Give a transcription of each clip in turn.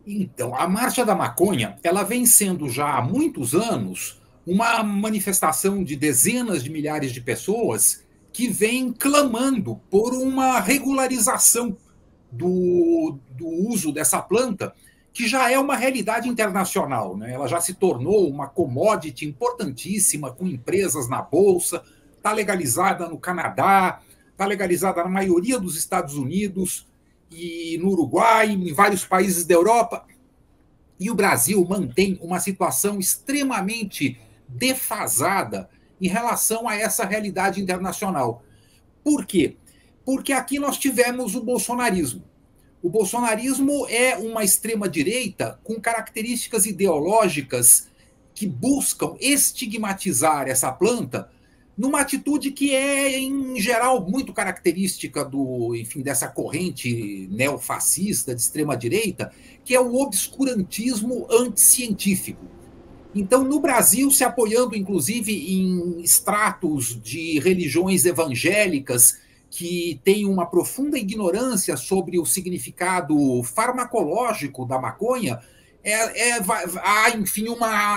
Então, a Marcha da Maconha, ela vem sendo já há muitos anos uma manifestação de dezenas de milhares de pessoas que vêm clamando por uma regularização do uso dessa planta, que já é uma realidade internacional, né? Ela já se tornou uma commodity importantíssima, com empresas na Bolsa, está legalizada no Canadá, está legalizada na maioria dos Estados Unidos e no Uruguai, em vários países da Europa. E o Brasil mantém uma situação extremamente defasada em relação a essa realidade internacional. Por quê? Porque aqui nós tivemos o bolsonarismo. O bolsonarismo é uma extrema-direita com características ideológicas que buscam estigmatizar essa planta numa atitude que é, em geral, muito característica enfim, dessa corrente neofascista de extrema-direita, que é o obscurantismo anticientífico. Então, no Brasil, se apoiando, inclusive, em estratos de religiões evangélicas que têm uma profunda ignorância sobre o significado farmacológico da maconha, há, enfim,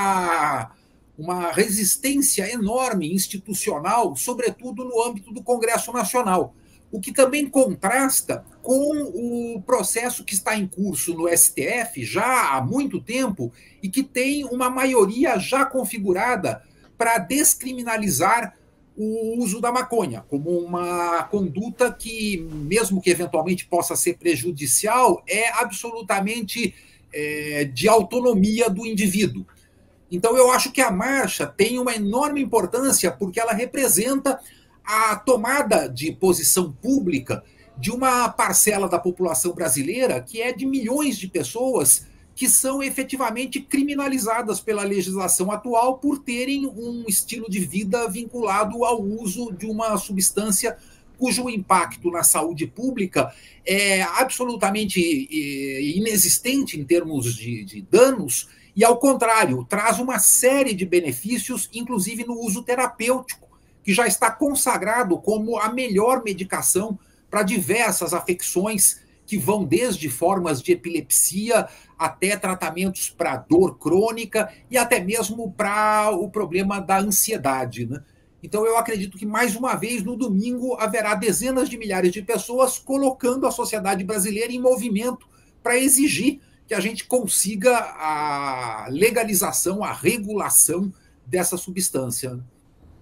uma resistência enorme institucional, sobretudo no âmbito do Congresso Nacional, o que também contrasta com o processo que está em curso no STF já há muito tempo e que tem uma maioria já configurada para descriminalizar o uso da maconha como uma conduta que, mesmo que eventualmente possa ser prejudicial, é absolutamente de autonomia do indivíduo. Então, eu acho que a marcha tem uma enorme importância porque ela representa a tomada de posição pública de uma parcela da população brasileira que é de milhões de pessoas que são efetivamente criminalizadas pela legislação atual por terem um estilo de vida vinculado ao uso de uma substância cujo impacto na saúde pública é absolutamente inexistente em termos de danos e, ao contrário, traz uma série de benefícios, inclusive no uso terapêutico, que já está consagrado como a melhor medicação para diversas afecções que vão desde formas de epilepsia até tratamentos para dor crônica e até mesmo para o problema da ansiedade, né? Então, eu acredito que, mais uma vez, no domingo, haverá dezenas de milhares de pessoas colocando a sociedade brasileira em movimento para exigir que a gente consiga a legalização, a regulação dessa substância.